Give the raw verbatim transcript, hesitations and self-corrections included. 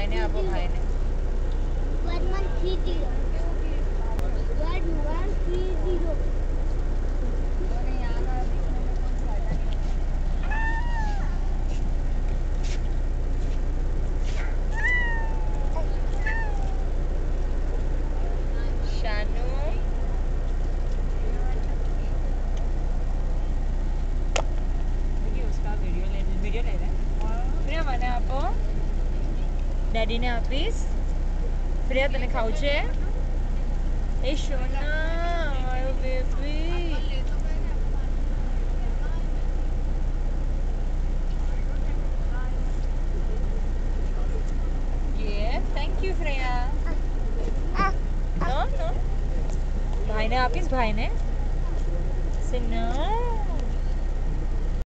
ने आपको भाई ने one one three zero one one three zero Shanu उसका वीडियो ले वीडियो ले रहे प्रिया मैंने आपको डैडी ने આપીશ પ્રિયા તને ખાવું છે એ સોના મારો baby Yeah, thank you Freya. No, no. भाई ने आपीस भाई ने Say no.